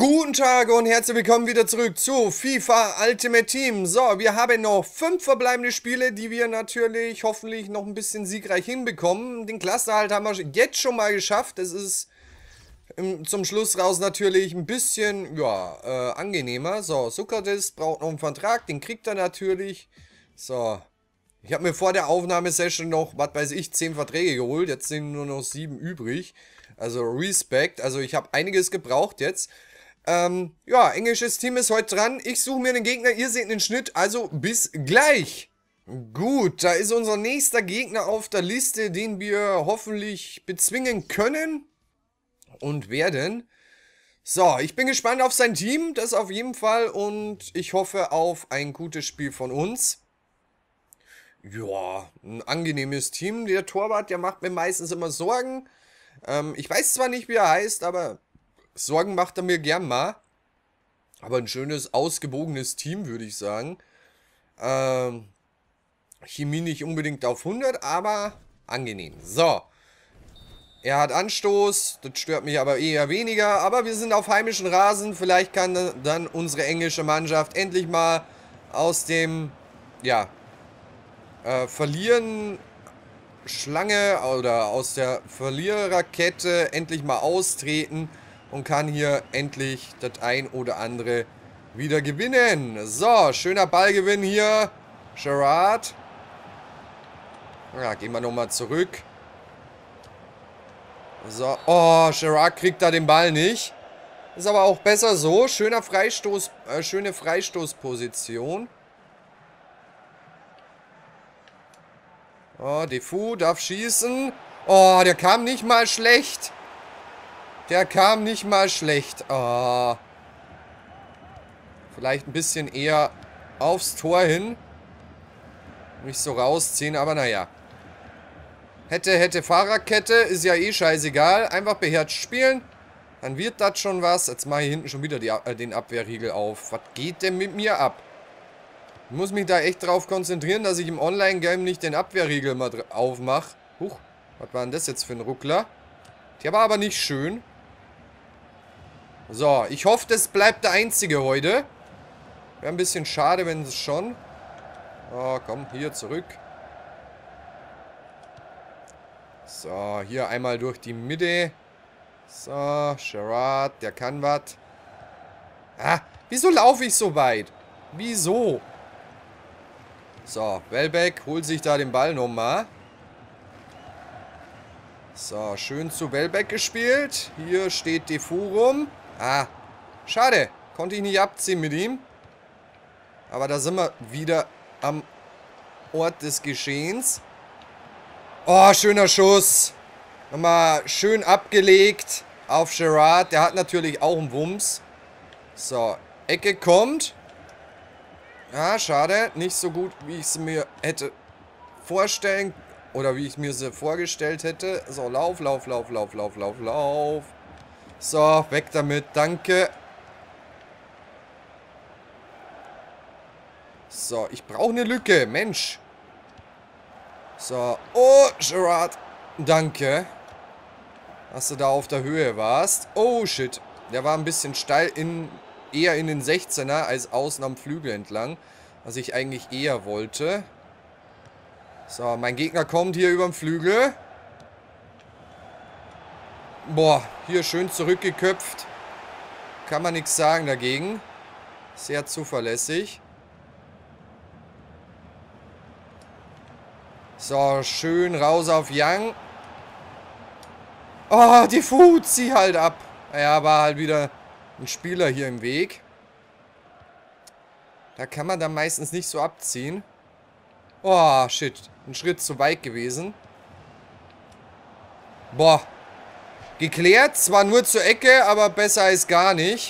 Guten Tag und herzlich willkommen wieder zurück zu FIFA Ultimate Team. So, wir haben noch 5 verbleibende Spiele, die wir natürlich hoffentlich noch ein bisschen siegreich hinbekommen. Den Klassenerhalt haben wir jetzt schon mal geschafft. Das ist zum Schluss raus natürlich ein bisschen, ja, angenehmer. So, Sokrates braucht noch einen Vertrag, den kriegt er natürlich. So, ich habe mir vor der Aufnahmesession noch, was weiß ich, 10 Verträge geholt. Jetzt sind nur noch 7 übrig. Also Respekt, also ich habe einiges gebraucht jetzt. Ja, englisches Team ist heute dran. Ich suche mir einen Gegner, ihr seht den Schnitt, also bis gleich. Gut, da ist unser nächster Gegner auf der Liste, den wir hoffentlich bezwingen können und werden. So, ich bin gespannt auf sein Team, das auf jeden Fall, und ich hoffe auf ein gutes Spiel von uns. Ja, ein angenehmes Team. Der Torwart, der macht mir meistens immer Sorgen. Ich weiß zwar nicht, wie er heißt, aber Sorgen macht er mir gern mal. Aber ein schönes, ausgewogenes Team, würde ich sagen. Chemie nicht unbedingt auf 100, aber angenehm. So. Er hat Anstoß, das stört mich aber eher weniger. Aber wir sind auf heimischen Rasen. Vielleicht kann dann unsere englische Mannschaft endlich mal aus dem, ja, Verlieren Schlange oder aus der Verliererkette endlich mal austreten und kann hier endlich das ein oder andere wieder gewinnen. So, schöner Ballgewinn hier. Gerrard. Ja, gehen wir nochmal zurück. So, oh, Gerrard kriegt da den Ball nicht. Ist aber auch besser so. Schöner Freistoß, schöne Freistoßposition. Oh, Defoe darf schießen. Oh, der kam nicht mal schlecht. Der kam nicht mal schlecht. Oh. Vielleicht ein bisschen eher aufs Tor hin. Nicht so rausziehen, aber naja. Hätte Fahrradkette. Ist ja eh scheißegal. Einfach beherrscht spielen. Dann wird das schon was. Jetzt mache ich hinten schon wieder den Abwehrriegel auf. Was geht denn mit mir ab? Ich muss mich da echt drauf konzentrieren, dass ich im Online-Game nicht den Abwehrriegel mal aufmache. Huch, was war denn das jetzt für ein Ruckler? Der war aber nicht schön. So, ich hoffe, das bleibt der einzige heute. Wäre ein bisschen schade, wenn es schon. Oh, komm, hier zurück. So, hier einmal durch die Mitte. So, Gerrard, der kann was. Ah, wieso laufe ich so weit? Wieso? So, Welbeck holt sich da den Ball nochmal. So, schön zu Welbeck gespielt. Hier steht Defoe rum. Ah, schade. Konnte ich nicht abziehen mit ihm. Aber da sind wir wieder am Ort des Geschehens. Oh, schöner Schuss. Nochmal schön abgelegt auf Gerrard. Der hat natürlich auch einen Wumms. So, Ecke kommt. Ja, schade. Nicht so gut, wie ich es mir hätte vorstellen oder wie ich mir sie vorgestellt hätte. So, lauf. So, weg damit. Danke. So, ich brauche eine Lücke. Mensch. So. Oh, Gerrard. Danke. Dass du da auf der Höhe warst. Oh, shit. Der war ein bisschen steil eher in den 16er als außen am Flügel entlang. Was ich eigentlich eher wollte. So, mein Gegner kommt hier über den Flügel. Boah, hier schön zurückgeköpft. Kann man nichts sagen dagegen. Sehr zuverlässig. So, schön raus auf Young. Oh, die Fuß, zieh halt ab. Ja, war halt wieder ein Spieler hier im Weg. Da kann man dann meistens nicht so abziehen. Oh, shit. Ein Schritt zu weit gewesen. Boah. Geklärt. Zwar nur zur Ecke, aber besser als gar nicht.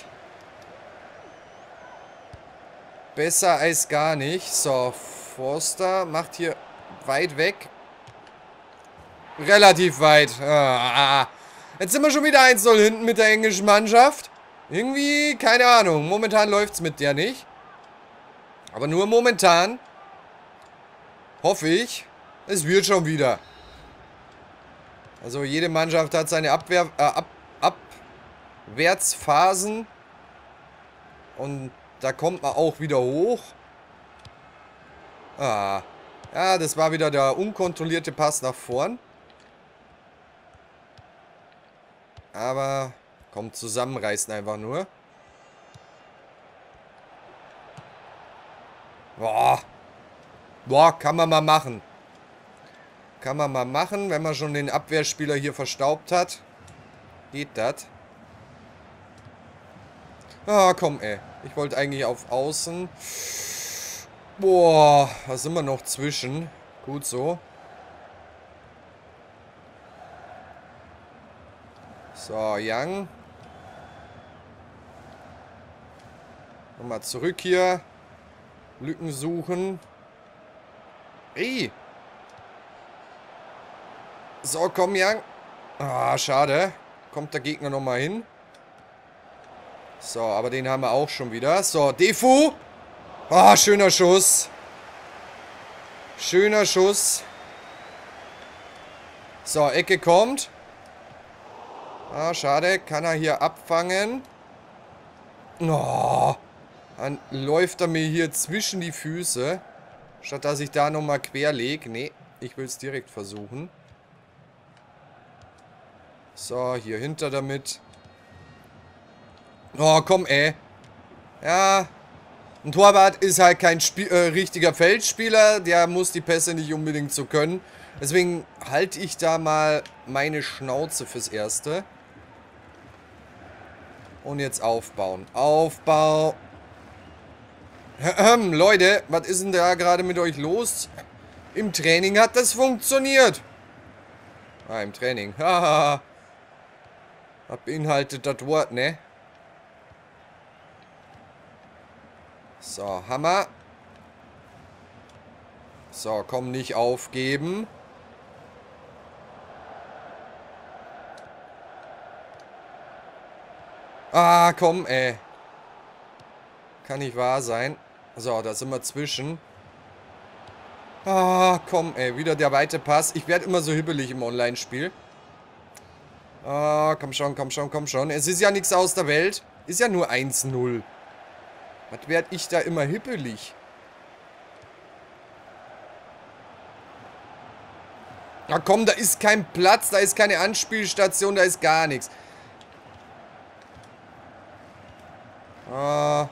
Besser als gar nicht. So, Forster macht hier weit weg. Relativ weit. Jetzt sind wir schon wieder 1-0 hinten mit der englischen Mannschaft. Irgendwie, keine Ahnung. Momentan läuft es mit der nicht. Aber nur momentan. Hoffe ich. Es wird schon wieder. Also jede Mannschaft hat seine Abwärtsphasen. Und da kommt man auch wieder hoch. Ah. Ja, das war wieder der unkontrollierte Pass nach vorn. Aber, komm, zusammenreißen einfach nur. Boah. Boah, kann man mal machen. Kann man mal machen, wenn man schon den Abwehrspieler hier verstaubt hat. Geht das? Ah, komm, ey. Ich wollte eigentlich auf Außen. Boah, was sind wir noch zwischen? Gut so. So, Young. Nochmal zurück hier. Lücken suchen. Ey. So, komm, Young. Ah, schade. Kommt der Gegner nochmal hin. So, aber den haben wir auch schon wieder. So, Defu. Ah, schöner Schuss. Schöner Schuss. So, Ecke kommt. Ah, schade. Kann er hier abfangen. Oh. Dann läuft er mir hier zwischen die Füße. Statt dass ich da nochmal quer lege. Nee, ich will es direkt versuchen. So, hier hinter damit. Oh, komm, ey. Ja. Ein Torwart ist halt kein richtiger Feldspieler. Der muss die Pässe nicht unbedingt so können. Deswegen halte ich da mal meine Schnauze fürs Erste. Und jetzt aufbauen. Aufbau. Leute, was ist denn da gerade mit euch los? Im Training hat das funktioniert. Ah, im Training. Haha. Was beinhaltet das Wort, ne? So, Hammer. So, komm, nicht aufgeben. Ah, komm, ey. Kann nicht wahr sein. So, da sind wir zwischen. Ah, komm, ey. Wieder der weite Pass. Ich werde immer so hibbelig im Online-Spiel. Ah, komm schon, komm schon, komm schon. Es ist ja nichts aus der Welt. Ist ja nur 1-0. Was werde ich da immer hibbelig? Na komm, da ist kein Platz, da ist keine Anspielstation, da ist gar nichts. Ah.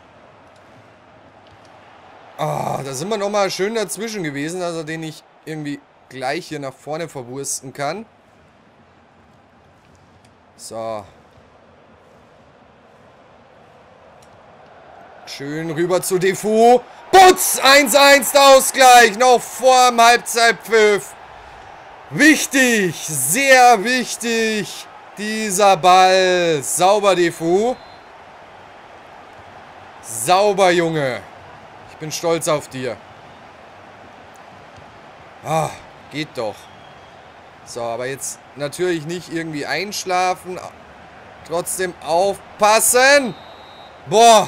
Ah, da sind wir nochmal schön dazwischen gewesen, also den ich irgendwie gleich hier nach vorne verwursten kann. So. Schön rüber zu Defu. Putz! 1-1 der Ausgleich. Noch vor dem Halbzeitpfiff. Wichtig. Sehr wichtig. Dieser Ball. Sauber, Defu. Sauber, Junge. Ich bin stolz auf dir. Ah, geht doch. So, aber jetzt natürlich nicht irgendwie einschlafen. Trotzdem aufpassen. Boah.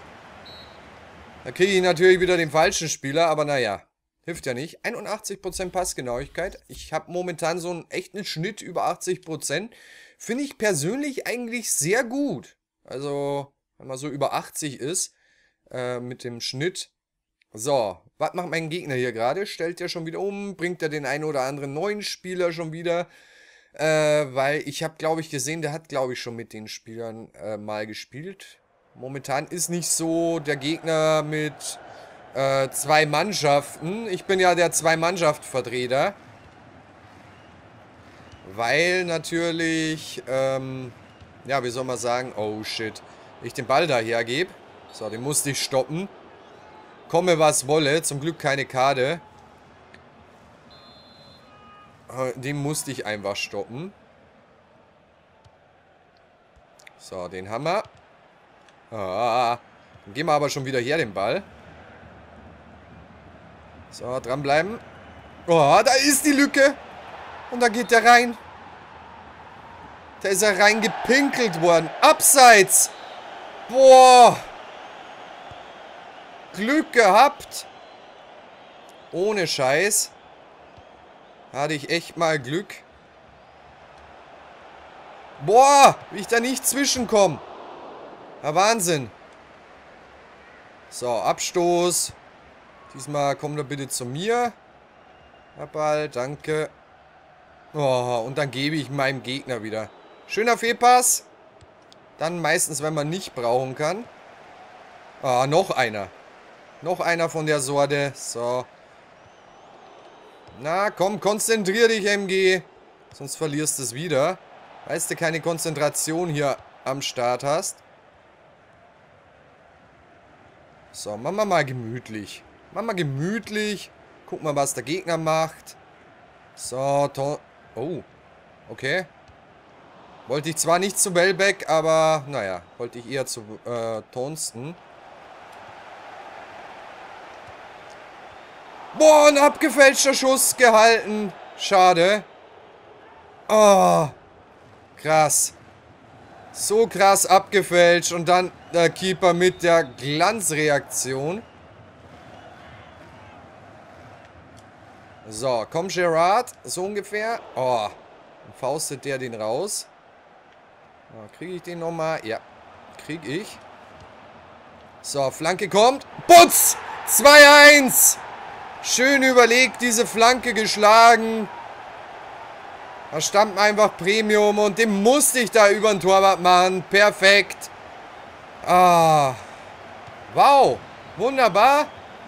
Da kriege ich natürlich wieder den falschen Spieler, aber naja. Hilft ja nicht. 81% Passgenauigkeit. Ich habe momentan so einen echten Schnitt über 80%. Finde ich persönlich eigentlich sehr gut. Also, wenn man so über 80 ist, mit dem Schnitt. So, was macht mein Gegner hier gerade? Stellt er schon wieder um? Bringt er den einen oder anderen neuen Spieler schon wieder? Weil ich habe, glaube ich, gesehen, der hat, glaube ich, schon mit den Spielern mal gespielt. Momentan ist nicht so der Gegner mit 2 Mannschaften. Ich bin ja der 2-Mannschaft-Vertreter. Weil natürlich, ja, wie soll man sagen? Oh, shit. Ich den Ball da hergebe. So, den musste ich stoppen. Komme, was wolle. Zum Glück keine Karte. Den musste ich einfach stoppen. So, den haben wir. Ah, dann gehen wir aber schon wieder her, den Ball. So, dranbleiben. Oh, da ist die Lücke. Und da geht der rein. Da ist er reingepinkelt worden. Abseits. Boah. Glück gehabt. Ohne Scheiß. Hatte ich echt mal Glück. Boah, wie ich da nicht zwischenkomme. Ja, Wahnsinn. So, Abstoß. Diesmal kommt er bitte zu mir. Herr Ball, danke. Oh, und dann gebe ich meinem Gegner wieder. Schöner Fehlpass. Dann meistens, wenn man nicht brauchen kann. Ah, noch einer. Noch einer von der Sorte. So. Na, komm, konzentrier dich, MG. Sonst verlierst du es wieder. Weißt du, keine Konzentration hier am Start hast. So, machen wir mal gemütlich. Machen wir gemütlich. Guck mal, was der Gegner macht. So, oh, okay. Wollte ich zwar nicht zu Welbeck, aber naja, wollte ich eher zu Tonston. Boah, ein abgefälschter Schuss gehalten. Schade. Oh, krass. So krass abgefälscht und dann der Keeper mit der Glanzreaktion. So, komm Gerard, so ungefähr. Oh, dann faustet der den raus. Oh, kriege ich den nochmal? Ja, kriege ich. So, Flanke kommt. Putz! 2-1! Schön überlegt, diese Flanke geschlagen. Da stand einfach Premium und den musste ich da über den Torwart machen. Perfekt. Ah. Wow. Wunderbar.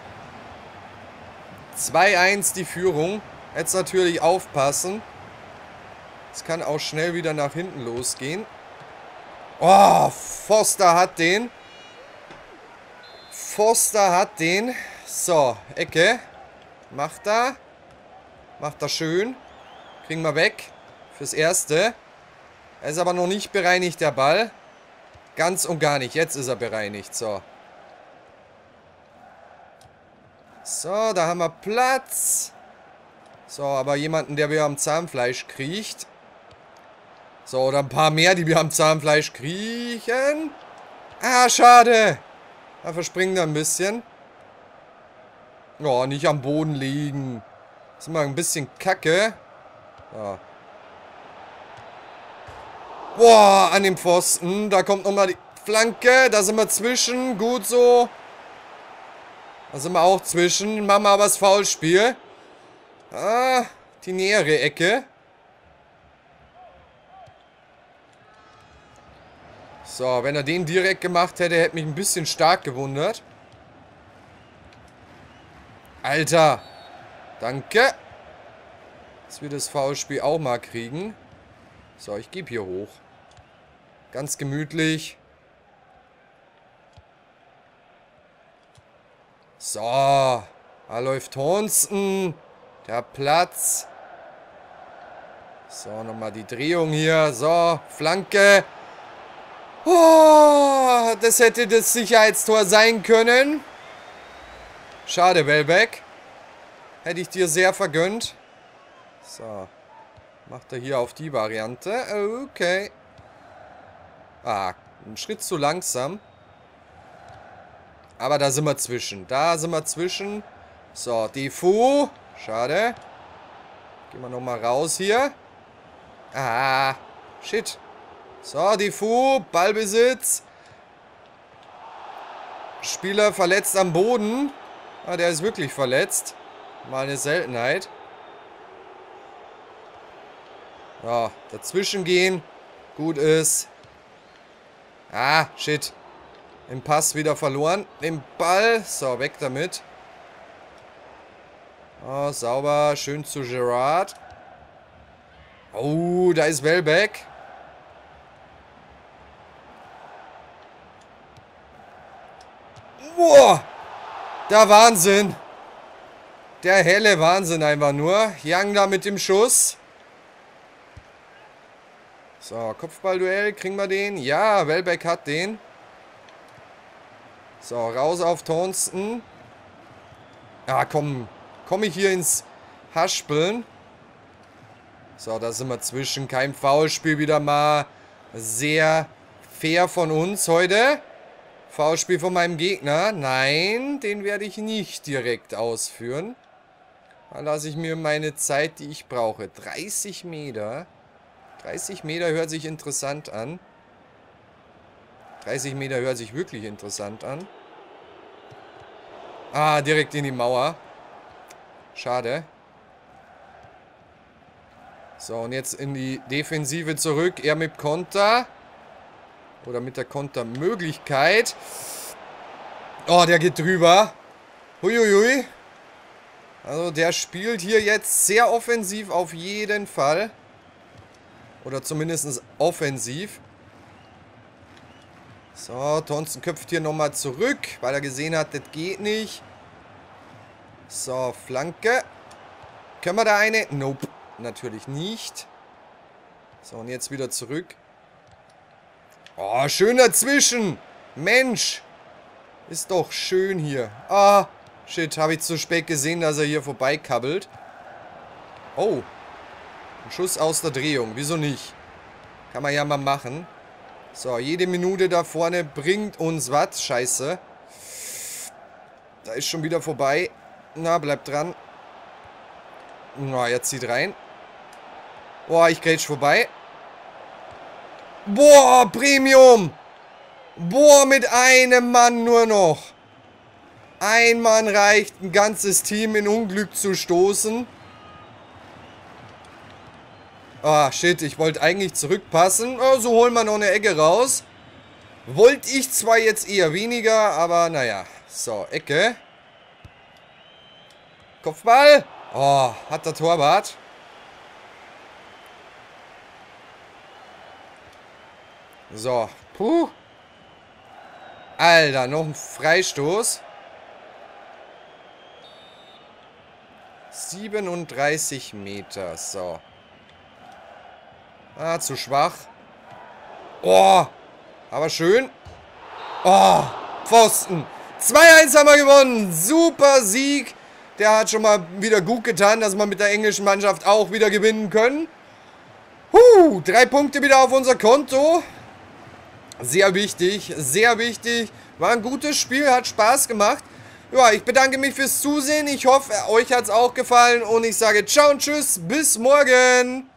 2-1 die Führung. Jetzt natürlich aufpassen. Es kann auch schnell wieder nach hinten losgehen. Oh, Foster hat den. Foster hat den. So, Ecke. Macht er. Macht er schön. Kriegen wir weg. Fürs Erste. Er ist aber noch nicht bereinigt, der Ball. Ganz und gar nicht. Jetzt ist er bereinigt. So. So, da haben wir Platz. So, aber jemanden, der wieder am Zahnfleisch kriecht. So, oder ein paar mehr, die wir am Zahnfleisch kriechen. Ah, schade. Da verspringen wir ein bisschen. Oh, nicht am Boden liegen. Das ist immer ein bisschen kacke. So. Boah, an dem Pfosten. Da kommt nochmal die Flanke. Da sind wir zwischen. Gut so. Da sind wir auch zwischen. Machen wir aber das Foulspiel. Ah, die nähere Ecke. So, wenn er den direkt gemacht hätte, hätte mich ein bisschen stark gewundert. Alter. Danke. Dass wir das Foulspiel auch mal kriegen. So, ich gebe hier hoch. Ganz gemütlich. So. Da läuft Tonston. Der Platz. So, nochmal die Drehung hier. So, Flanke. Oh, das hätte das Sicherheitstor sein können. Schade, Welbeck. Hätte ich dir sehr vergönnt. So. Macht er hier auf die Variante. Okay. Ah, ein Schritt zu langsam. Aber da sind wir zwischen. Da sind wir zwischen. So, Defoe. Schade. Gehen wir nochmal raus hier. Ah, shit. So, Defoe. Ballbesitz. Spieler verletzt am Boden. Ah, der ist wirklich verletzt. Mal eine Seltenheit. Ja, dazwischen gehen. Gut ist. Ah, shit. Im Pass wieder verloren. Den Ball. So, weg damit. Oh, sauber. Schön zu Gerard. Oh, da ist Welbeck. Boah. Der Wahnsinn. Der helle Wahnsinn einfach nur. Young da mit dem Schuss. So, Kopfballduell. Kriegen wir den? Ja, Welbeck hat den. So, raus auf Tonston. Ja, komm. Komme ich hier ins Haspeln. So, da sind wir zwischen. Kein Foulspiel wieder mal. Sehr fair von uns heute. Foulspiel von meinem Gegner. Nein, den werde ich nicht direkt ausführen. Da lasse ich mir meine Zeit, die ich brauche. 30 Meter. 30 Meter hört sich interessant an. 30 Meter hört sich wirklich interessant an. Ah, direkt in die Mauer. Schade. So, und jetzt in die Defensive zurück. Er mit Konter. Oder mit der Kontermöglichkeit. Oh, der geht drüber. Huiuiui. Also der spielt hier jetzt sehr offensiv auf jeden Fall. Oder zumindest offensiv. So, Thompson köpft hier nochmal zurück, weil er gesehen hat, das geht nicht. So, Flanke. Können wir da eine? Nope, natürlich nicht. So, und jetzt wieder zurück. Oh, schön dazwischen. Mensch. Ist doch schön hier. Ah, shit, habe ich zu spät gesehen, dass er hier vorbeikabbelt. Oh. Ein Schuss aus der Drehung. Wieso nicht? Kann man ja mal machen. So, jede Minute da vorne bringt uns was. Scheiße. Da ist schon wieder vorbei. Na, bleibt dran. Na, jetzt zieht rein. Boah, ich grätsch vorbei. Boah, Premium. Boah, mit einem Mann nur noch. Ein Mann reicht, ein ganzes Team in Unglück zu stoßen. Ah, shit, ich wollte eigentlich zurückpassen. Oh, so holen wir noch eine Ecke raus. Wollte ich zwar jetzt eher weniger, aber naja. So, Ecke. Kopfball. Oh, hat der Torwart. So, puh. Alter, noch ein Freistoß. 37 Meter, so. Ah, zu schwach. Oh, aber schön. Oh, Pfosten. 2-1 haben wir gewonnen. Super Sieg. Der hat schon mal wieder gut getan, dass wir mit der englischen Mannschaft auch wieder gewinnen können. 3 Punkte wieder auf unser Konto. Sehr wichtig, sehr wichtig. War ein gutes Spiel, hat Spaß gemacht. Ja, ich bedanke mich fürs Zusehen. Ich hoffe, euch hat es auch gefallen. Und ich sage ciao und tschüss, bis morgen.